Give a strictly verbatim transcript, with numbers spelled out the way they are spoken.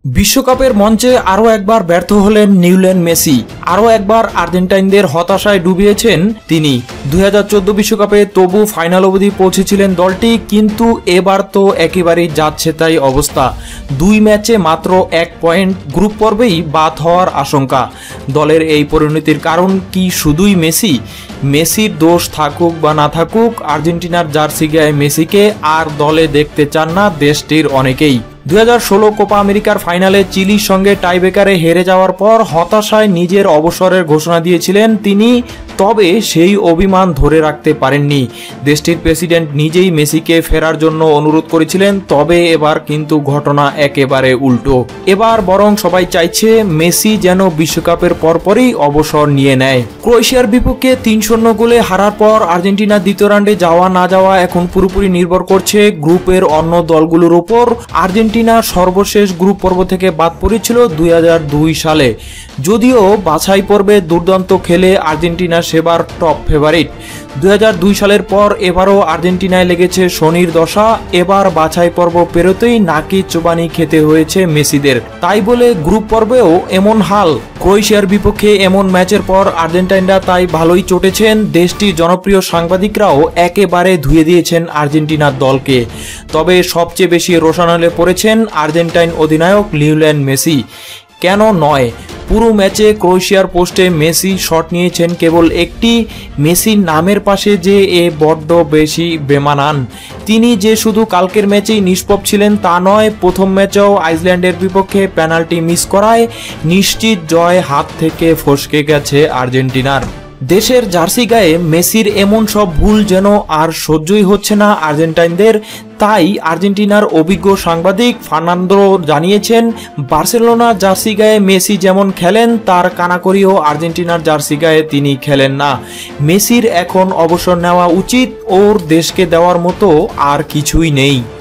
বিশ্বকাপের মঞ্চে আরও একবার ব্যর্থ হলেন লিওনেল মেসি। আরও একবার আর্জেন্টাইনদের হতাশায় ডুবিয়েছেন তিনি। দুই হাজার চোদ্দ বিশ্বকাপে তবু ফাইনাল অবধি পৌঁছেছিলেন দলটি, কিন্তু এবার তো একেবারেই যাচ্ছে তাই অবস্থা। দুই ম্যাচে মাত্র এক পয়েন্ট, গ্রুপ পর্বেই বাদ হওয়ার আশঙ্কা। দলের এই পরিণতির কারণ কি শুধুই মেসি? মেসির দোষ থাকুক বা না থাকুক, আর্জেন্টিনার জার্সি গায়ে মেসিকে আর দলে দেখতে চান না দেশটির অনেকেই। দুই হাজার ষোলো কোপা আমেরিকার ফাইনালে চিলির সঙ্গে টাইব্রেকারে হেরে যাওয়ার পর হতাশায় নিজের অবসরের ঘোষণা দিয়েছিলেন তিনি, তবে সেই অভিমান ধরে রাখতে পারেননি। দেশটির প্রেসিডেন্ট নিজেই মেসিকে ফেরার জন্য অনুরোধ করেছিলেন, তবে এবার কিন্তু ঘটনা একেবারে উল্টো। এবার বরং সবাই চাইছে মেসি যেন বিশ্বকাপের পরপরই অবসর নিয়ে নেয়। ক্রোয়েশিয়ার বিপক্ষে তিন শূন্য গোলে হারার পর আর্জেন্টিনার দ্বিতীয় রাউন্ডে যাওয়া না যাওয়া এখন পুরোপুরি নির্ভর করছে গ্রুপের অন্য দলগুলোর উপর। আর্জেন্টিনা সর্বশেষ গ্রুপ পর্ব থেকে বাদ পড়েছিল দুই হাজার দুই সালে। যদিও বাছাই পর্বে দুর্দান্ত খেলে আর্জেন্টিনা সেবার টপ ফেভারিট। দুই হাজার দুই সালের পর এবারও আর্জেন্টিনায় লেগেছে শনির দশা। এবার বাছাই পর্ব পেরোতেই নাকি চোবানি খেতে হয়েছে মেসিদের। তাই বলে গ্রুপ পর্বেও এমন হাল। ক্রোয়েশিয়ার বিপক্ষে এমন ম্যাচের পর আর্জেন্টাইনরা তাই ভালোই চটেছেন। দেশটির জনপ্রিয় সাংবাদিকরাও একেবারে ধুয়ে দিয়েছেন আর্জেন্টিনার দলকে। তবে সবচেয়ে বেশি রোশানলে পড়েছেন আর্জেন্টাইন অধিনায়ক লিওনেল মেসি। কেন নয়, পুরো ম্যাচে ক্রোয়েশিয়ার পোস্টে মেসি শট নিয়েছেন কেবল একটি। মেসির নামের পাশে যে এ বড্ড বেশি বেমানান। তিনি যে শুধু কালকের ম্যাচেই নিষ্প্রভ ছিলেন তা নয়, প্রথম ম্যাচেও আইসল্যান্ডের বিপক্ষে পেনাল্টি মিস করায় নিশ্চিত জয় হাত থেকে ফসকে গেছে আর্জেন্টিনার। দেশের জার্সি গায়ে মেসির এমন সব ভুল যেন আর সহ্যই হচ্ছে না আর্জেন্টাইনদের। তাই আর্জেন্টিনার অভিজ্ঞ সাংবাদিক ফার্নান্দো জানিয়েছেন, বার্সেলোনা জার্সি গায়ে মেসি যেমন খেলেন তার কানাকড়িও আর্জেন্টিনার জার্সি গায়ে তিনি খেলেন না। মেসির এখন অবসর নেওয়া উচিত, ওর দেশকে দেওয়ার মতো আর কিছুই নেই।